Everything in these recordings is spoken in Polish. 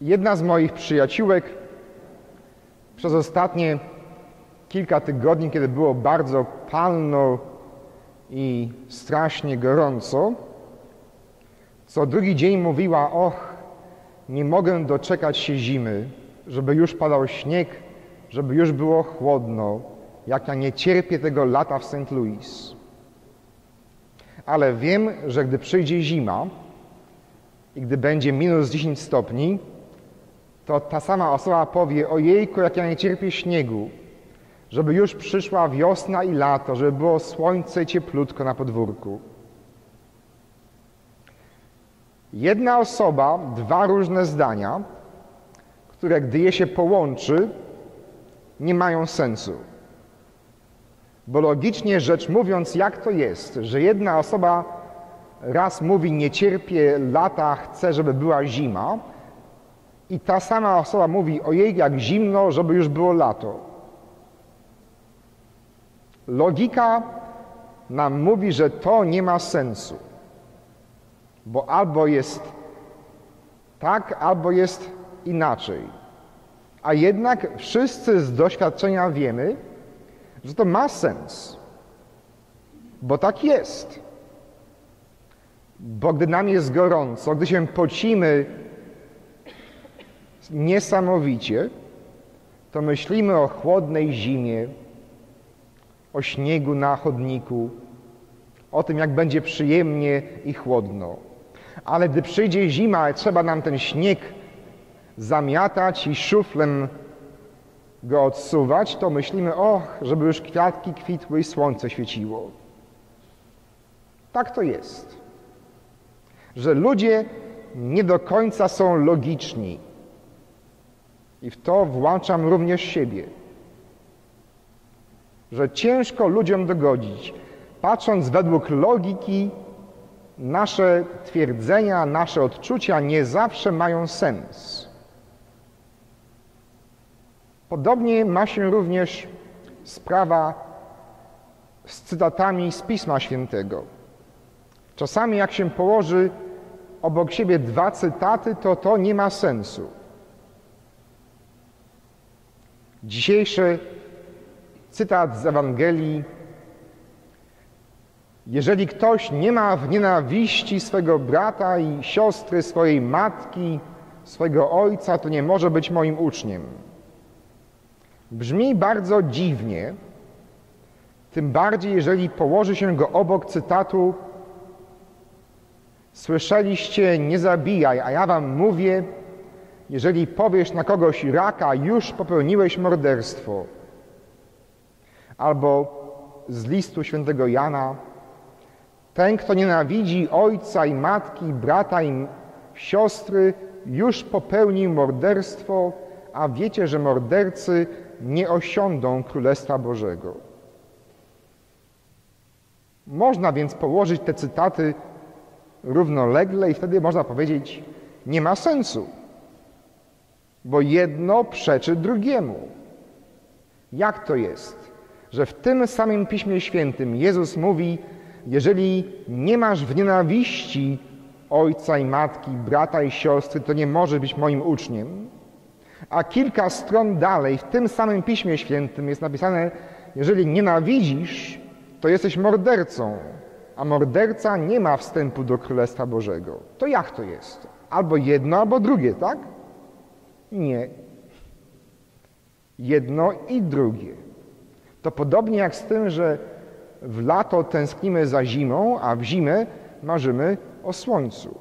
Jedna z moich przyjaciółek przez ostatnie kilka tygodni, kiedy było bardzo palno i strasznie gorąco, co drugi dzień mówiła: och, nie mogę doczekać się zimy, żeby już padał śnieg, żeby już było chłodno, jak ja nie cierpię tego lata w St. Louis. Ale wiem, że gdy przyjdzie zima i gdy będzie minus 10 stopni, to ta sama osoba powie: ojejku, jak ja nie cierpię śniegu, żeby już przyszła wiosna i lato, żeby było słońce i cieplutko na podwórku. Jedna osoba, dwa różne zdania, które gdy je się połączy, nie mają sensu. Bo logicznie rzecz mówiąc, jak to jest, że jedna osoba raz mówi: nie cierpię lata, chcę, żeby była zima, i ta sama osoba mówi: ojej, jak zimno, żeby już było lato. Logika nam mówi, że to nie ma sensu, bo albo jest tak, albo jest inaczej. A jednak wszyscy z doświadczenia wiemy, że to ma sens, bo tak jest. Bo gdy nam jest gorąco, gdy się pocimy niesamowicie, to myślimy o chłodnej zimie, o śniegu na chodniku, o tym, jak będzie przyjemnie i chłodno. Ale gdy przyjdzie zima i trzeba nam ten śnieg zamiatać i szuflem go odsuwać, to myślimy: och, żeby już kwiatki kwitły i słońce świeciło. Tak to jest, że ludzie nie do końca są logiczni. I w to włączam również siebie. Że ciężko ludziom dogodzić. Patrząc według logiki, nasze twierdzenia, nasze odczucia nie zawsze mają sens. Podobnie ma się również sprawa z cytatami z Pisma Świętego. Czasami jak się położy obok siebie dwa cytaty, to nie ma sensu. Dzisiejszy cytat z Ewangelii: jeżeli ktoś nie ma w nienawiści swego brata i siostry, swojej matki, swego ojca, to nie może być moim uczniem. Brzmi bardzo dziwnie, tym bardziej jeżeli położy się go obok cytatu: słyszeliście, nie zabijaj, a ja wam mówię, jeżeli powiesz na kogoś raka, już popełniłeś morderstwo. Albo z listu świętego Jana: ten, kto nienawidzi ojca i matki, brata i siostry, już popełnił morderstwo, a wiecie, że mordercy nie osiądą Królestwa Bożego. Można więc położyć te cytaty równolegle i wtedy można powiedzieć: nie ma sensu, bo jedno przeczy drugiemu. Jak to jest, że w tym samym Piśmie Świętym Jezus mówi: jeżeli nie masz w nienawiści ojca i matki, brata i siostry, to nie możesz być moim uczniem. A kilka stron dalej w tym samym Piśmie Świętym jest napisane: jeżeli nienawidzisz, to jesteś mordercą, a morderca nie ma wstępu do Królestwa Bożego. To jak to jest? Albo jedno, albo drugie, tak? Nie. Jedno i drugie. To podobnie jak z tym, że w lato tęsknimy za zimą, a w zimę marzymy o słońcu.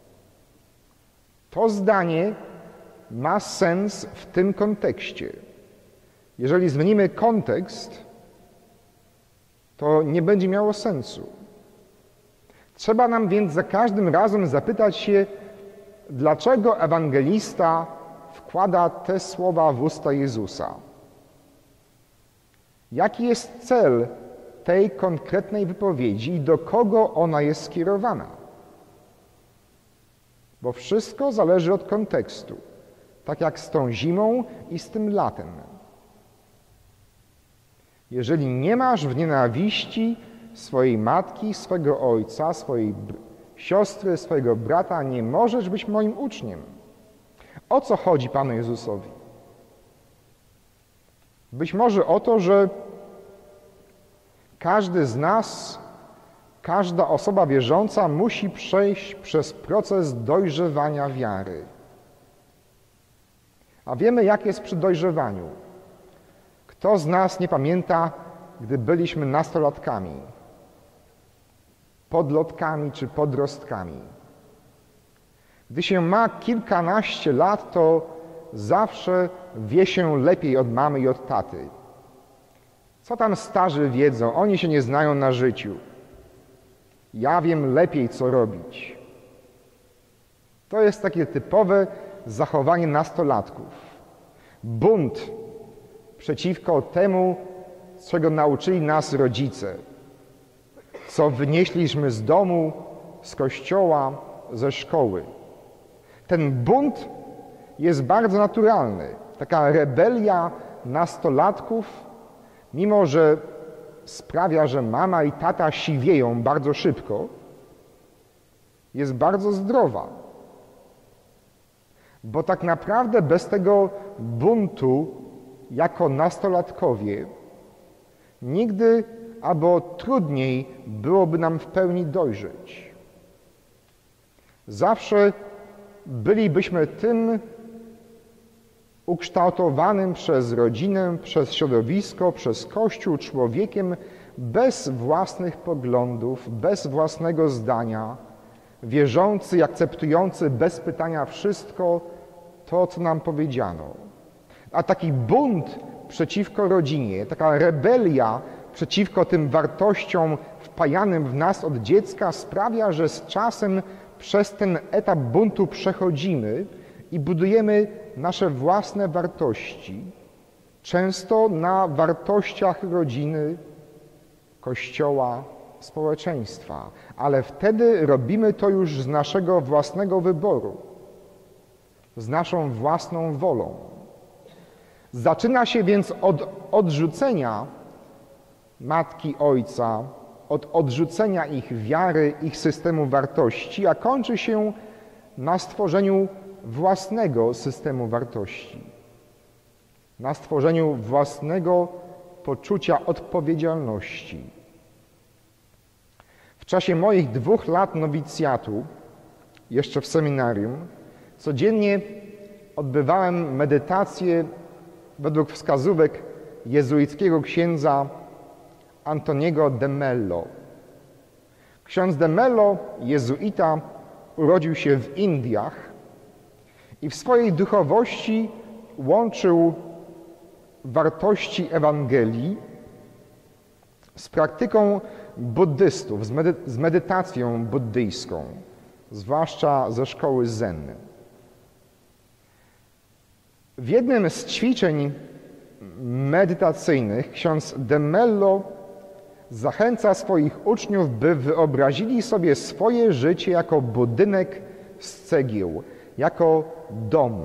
To zdanie ma sens w tym kontekście. Jeżeli zmienimy kontekst, to nie będzie miało sensu. Trzeba nam więc za każdym razem zapytać się, dlaczego ewangelista wkłada te słowa w usta Jezusa. Jaki jest cel tej konkretnej wypowiedzi i do kogo ona jest skierowana? Bo wszystko zależy od kontekstu, tak jak z tą zimą i z tym latem. Jeżeli nie masz w nienawiści swojej matki, swego ojca, swojej siostry, swojego brata, nie możesz być moim uczniem. O co chodzi Panu Jezusowi? Być może o to, że każdy z nas, każda osoba wierząca musi przejść przez proces dojrzewania wiary. A wiemy, jak jest przy dojrzewaniu. Kto z nas nie pamięta, gdy byliśmy nastolatkami, podlotkami czy podrostkami? Gdy się ma kilkanaście lat, to zawsze wie się lepiej od mamy i od taty. Co tam starzy wiedzą? Oni się nie znają na życiu. Ja wiem lepiej, co robić. To jest takie typowe zachowanie nastolatków. Bunt przeciwko temu, czego nauczyli nas rodzice, co wynieśliśmy z domu, z kościoła, ze szkoły. Ten bunt jest bardzo naturalny. Taka rebelia nastolatków, mimo że sprawia, że mama i tata siwieją bardzo szybko, jest bardzo zdrowa. Bo tak naprawdę bez tego buntu jako nastolatkowie nigdy albo trudniej byłoby nam w pełni dojrzeć. Zawsze bylibyśmy tym ukształtowanym przez rodzinę, przez środowisko, przez Kościół człowiekiem bez własnych poglądów, bez własnego zdania, wierzący i akceptujący bez pytania wszystko to, co nam powiedziano. A taki bunt przeciwko rodzinie, taka rebelia przeciwko tym wartościom wpajanym w nas od dziecka sprawia, że z czasem przez ten etap buntu przechodzimy i budujemy nasze własne wartości, często na wartościach rodziny, Kościoła, społeczeństwa, ale wtedy robimy to już z naszego własnego wyboru, z naszą własną wolą. Zaczyna się więc od odrzucenia matki, ojca, od odrzucenia ich wiary, ich systemu wartości, a kończy się na stworzeniu własnego systemu wartości, na stworzeniu własnego poczucia odpowiedzialności. W czasie moich 2 lat nowicjatu, jeszcze w seminarium, codziennie odbywałem medytację według wskazówek jezuickiego księdza Antoniego de Mello. Ksiądz de Mello, jezuita, urodził się w Indiach i w swojej duchowości łączył wartości Ewangelii z praktyką buddystów, z medytacją buddyjską, zwłaszcza ze szkoły Zen. W jednym z ćwiczeń medytacyjnych ksiądz de Mello zachęca swoich uczniów, by wyobrazili sobie swoje życie jako budynek z cegieł, jako dom.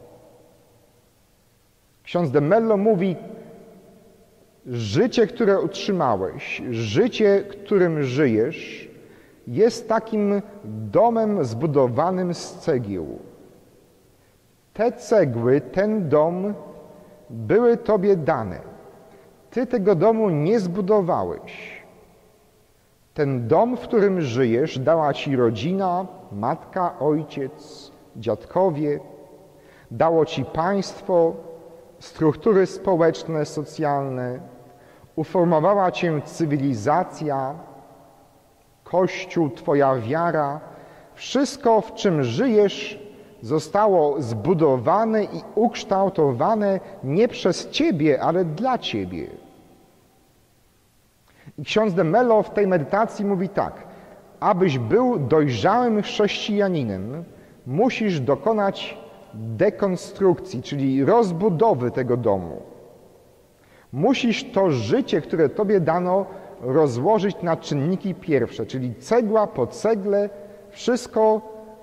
Ksiądz de Mello mówi: życie, które utrzymałeś, życie, którym żyjesz, jest takim domem zbudowanym z cegieł. Te cegły, ten dom były Tobie dane. Ty tego domu nie zbudowałeś. Ten dom, w którym żyjesz, dała Ci rodzina, matka, ojciec, dziadkowie, dało Ci państwo, struktury społeczne, socjalne, uformowała Cię cywilizacja, Kościół, Twoja wiara. Wszystko, w czym żyjesz, zostało zbudowane i ukształtowane nie przez Ciebie, ale dla Ciebie. I ksiądz de Mello w tej medytacji mówi tak: abyś był dojrzałym chrześcijaninem, musisz dokonać dekonstrukcji, czyli rozbudowy tego domu. Musisz to życie, które Tobie dano, rozłożyć na czynniki pierwsze, czyli cegła po cegle, wszystko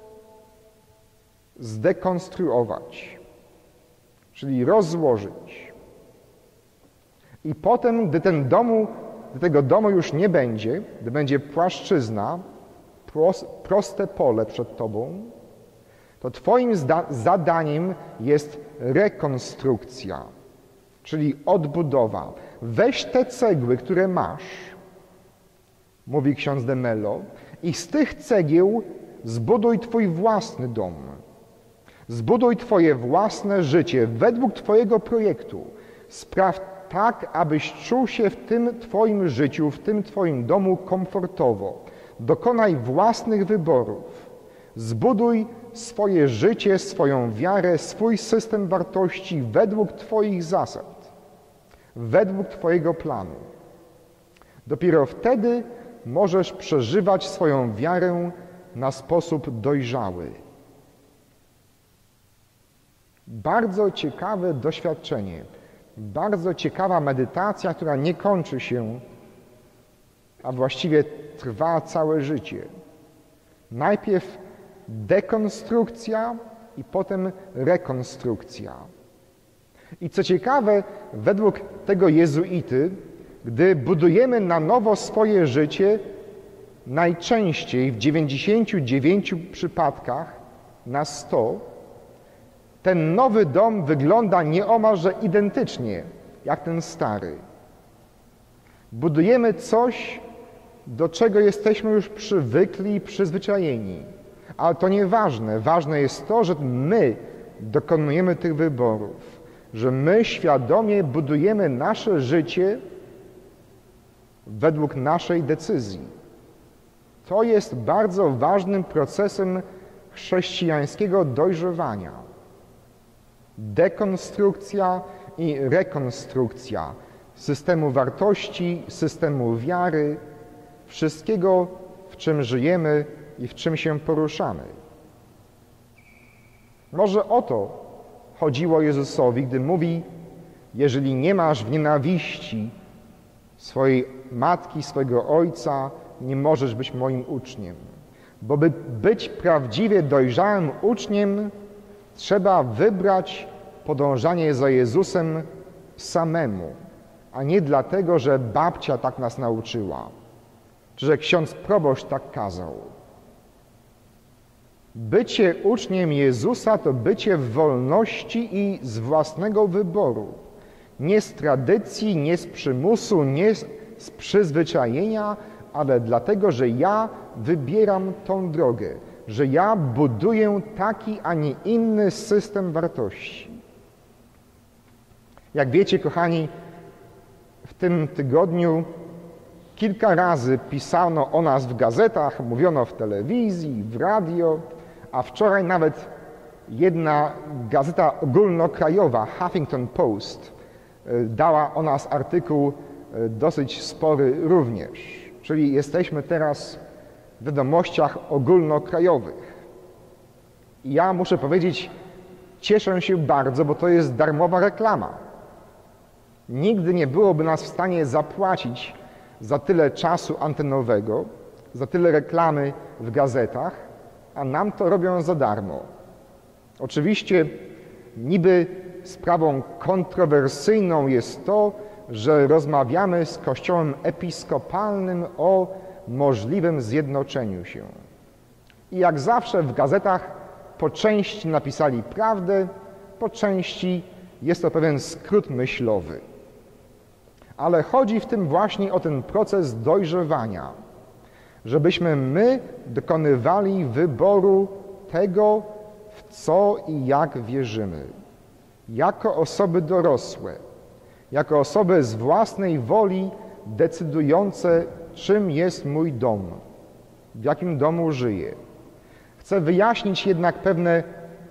zdekonstruować, czyli rozłożyć. I potem, gdy tego domu już nie będzie, gdy będzie płaszczyzna, proste pole przed Tobą, to Twoim zadaniem jest rekonstrukcja, czyli odbudowa. Weź te cegły, które masz, mówi ksiądz de Mello, i z tych cegieł zbuduj Twój własny dom. Zbuduj Twoje własne życie według Twojego projektu. Spraw tak, abyś czuł się w tym Twoim życiu, w tym Twoim domu komfortowo. Dokonaj własnych wyborów. Zbuduj swoje życie, swoją wiarę, swój system wartości według Twoich zasad, według Twojego planu. Dopiero wtedy możesz przeżywać swoją wiarę na sposób dojrzały. Bardzo ciekawe doświadczenie, bardzo ciekawa medytacja, która nie kończy się, a właściwie trwa całe życie. Najpierw dekonstrukcja i potem rekonstrukcja. I co ciekawe, według tego jezuity, gdy budujemy na nowo swoje życie, najczęściej w 99 przypadkach na 100, ten nowy dom wygląda nieomalże identycznie jak ten stary. Budujemy coś, do czego jesteśmy już przywykli i przyzwyczajeni. Ale to nieważne. Ważne jest to, że my dokonujemy tych wyborów, że my świadomie budujemy nasze życie według naszej decyzji. To jest bardzo ważnym procesem chrześcijańskiego dojrzewania. Dekonstrukcja i rekonstrukcja systemu wartości, systemu wiary, wszystkiego, w czym żyjemy i w czym się poruszamy. Może o to chodziło Jezusowi, gdy mówi: jeżeli nie masz w nienawiści swojej matki, swojego ojca, nie możesz być moim uczniem. Bo by być prawdziwie dojrzałym uczniem, trzeba wybrać podążanie za Jezusem samemu, a nie dlatego, że babcia tak nas nauczyła, czy że ksiądz proboszcz tak kazał. Bycie uczniem Jezusa to bycie w wolności i z własnego wyboru. Nie z tradycji, nie z przymusu, nie z przyzwyczajenia, ale dlatego, że ja wybieram tą drogę, że ja buduję taki, a nie inny system wartości. Jak wiecie, kochani, w tym tygodniu kilka razy pisano o nas w gazetach, mówiono w telewizji, w radio, a wczoraj nawet jedna gazeta ogólnokrajowa, Huffington Post, dała o nas artykuł dosyć spory również. Czyli jesteśmy teraz w wiadomościach ogólnokrajowych. I ja muszę powiedzieć, cieszę się bardzo, bo to jest darmowa reklama. Nigdy nie byłoby nas w stanie zapłacić za tyle czasu antenowego, za tyle reklamy w gazetach, a nam to robią za darmo. Oczywiście niby sprawą kontrowersyjną jest to, że rozmawiamy z Kościołem Episkopalnym o możliwym zjednoczeniu się. I jak zawsze w gazetach po części napisali prawdę, po części jest to pewien skrót myślowy. Ale chodzi w tym właśnie o ten proces dojrzewania, żebyśmy my dokonywali wyboru tego, w co i jak wierzymy. Jako osoby dorosłe, jako osoby z własnej woli decydujące, czym jest mój dom, w jakim domu żyję. Chcę wyjaśnić jednak pewne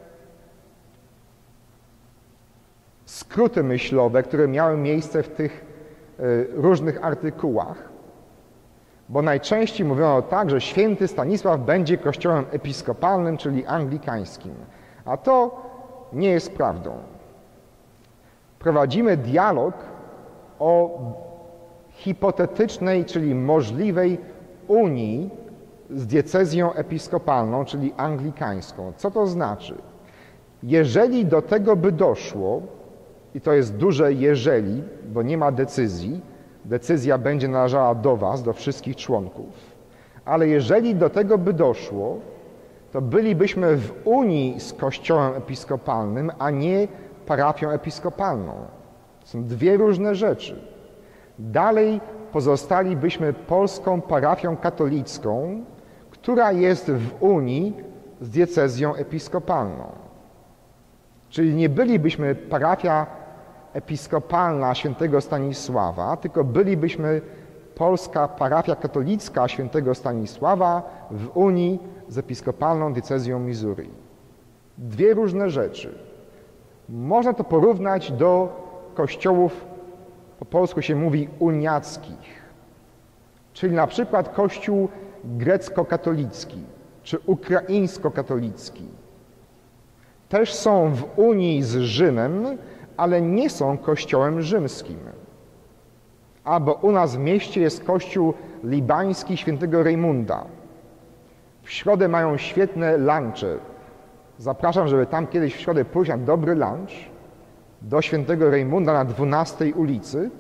skróty myślowe, które miały miejsce w tych różnych artykułach, bo najczęściej mówiono tak, że święty Stanisław będzie kościołem episkopalnym, czyli anglikańskim, a to nie jest prawdą. Prowadzimy dialog o hipotetycznej, czyli możliwej unii z diecezją episkopalną, czyli anglikańską. Co to znaczy? Jeżeli do tego by doszło, i to jest duże jeżeli, bo nie ma decyzji, decyzja będzie należała do was, do wszystkich członków, ale jeżeli do tego by doszło, to bylibyśmy w unii z Kościołem Episkopalnym, a nie parafią episkopalną. Są dwie różne rzeczy. Dalej pozostalibyśmy polską parafią katolicką, która jest w unii z diecezją episkopalną. Czyli nie bylibyśmy parafia episkopalna świętego Stanisława, tylko bylibyśmy polska parafia katolicka świętego Stanisława w unii z episkopalną diecezją Missouri. Dwie różne rzeczy. Można to porównać do kościołów, po polsku się mówi uniackich, czyli na przykład kościół grecko-katolicki czy ukraińsko-katolicki. Też są w unii z Rzymem, ale nie są kościołem rzymskim. Albo u nas w mieście jest kościół libański świętego Rejmunda. W środę mają świetne lunche. Zapraszam, żeby tam kiedyś w środę pójść na dobry lunch do świętego Rejmunda na 12 ulicy.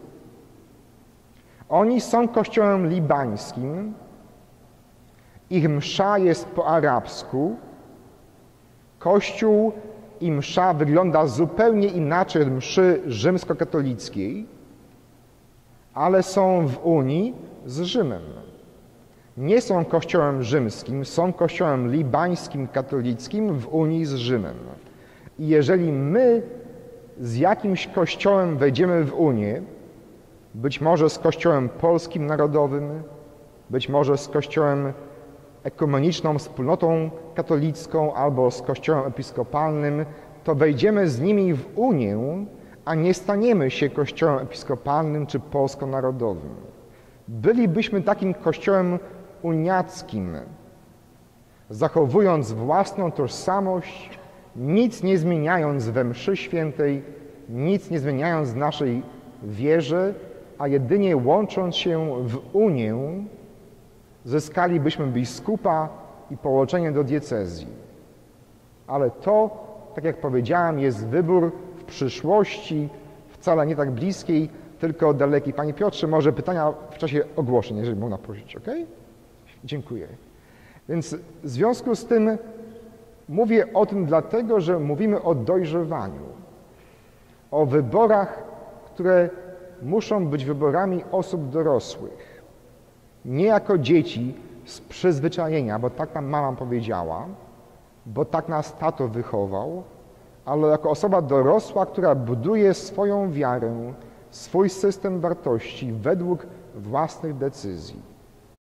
Oni są kościołem libańskim. Ich msza jest po arabsku. Kościół i msza wygląda zupełnie inaczej od mszy rzymskokatolickiej, ale są w unii z Rzymem. Nie są kościołem rzymskim, są kościołem libańskim katolickim w unii z Rzymem. I jeżeli my z jakimś kościołem wejdziemy w unię, być może z kościołem polskim narodowym, być może z kościołem ekumeniczną wspólnotą katolicką albo z kościołem episkopalnym, to wejdziemy z nimi w unię, a nie staniemy się kościołem episkopalnym czy polsko-narodowym. Bylibyśmy takim kościołem uniackim, zachowując własną tożsamość, nic nie zmieniając we mszy świętej, nic nie zmieniając w naszej wierze, a jedynie łącząc się w unię, zyskalibyśmy biskupa i połączenie do diecezji. Ale to, tak jak powiedziałem, jest wybór w przyszłości, wcale nie tak bliskiej, tylko dalekiej. Panie Piotrze, może pytania w czasie ogłoszeń, jeżeli można prosić, ok? Dziękuję. Więc w związku z tym mówię o tym dlatego, że mówimy o dojrzewaniu, o wyborach, które muszą być wyborami osób dorosłych. Nie jako dzieci z przyzwyczajenia, bo tak nam mama powiedziała, bo tak nas tato wychował, ale jako osoba dorosła, która buduje swoją wiarę, swój system wartości według własnych decyzji.